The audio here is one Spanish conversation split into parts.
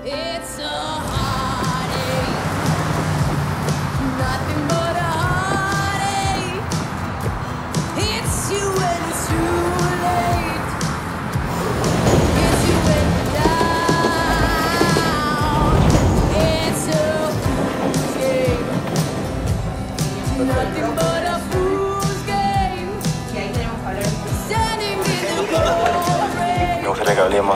It's a heartache, nothing but a heartache. It's you when it's too late. It's you when you're down. It's a fool's game, nothing but a fool's game. Standing in the cold rain. Me gustaría que hablemos,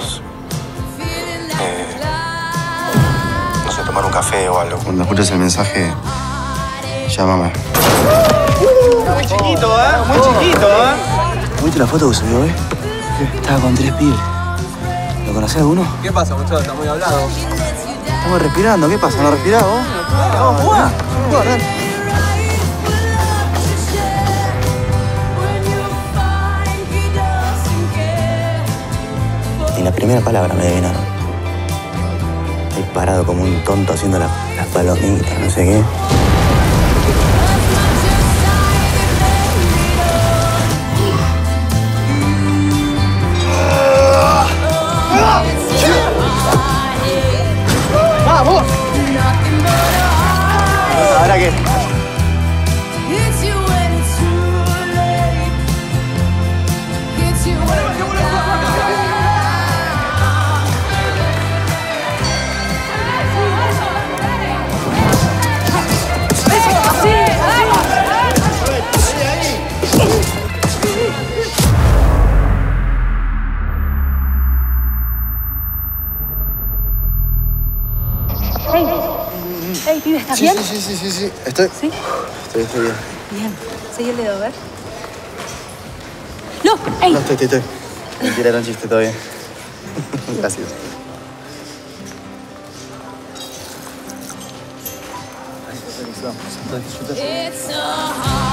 no sé, tomar un café o algo. Cuando escuches el mensaje, llámame. Muy chiquito, ¿eh? Muy chiquito, ¿eh? ¿Viste la foto que subió hoy? Estaba con 3 pibes. ¿Lo conocés alguno? ¿Qué pasa, muchachos? Está muy hablado. Estamos respirando. ¿Qué pasa? ¿No respirás vos? Vamos, jugá. Jugá, dale. Ni la primera palabra me adivinaron. Ahí parado como un tonto haciendo las palomitas, no sé qué. ¡Vamos! ¿Ahora qué? It's you when it's too late. It's you when you're Hey, pibe, ¿estás bien? Sí. Estoy. ¿Sí? Estoy bien. Bien. Seguí el dedo, a ver. ¡No! ¡Ey! No, estoy. Mentira, era un chiste, todo bien. Gracias. It's a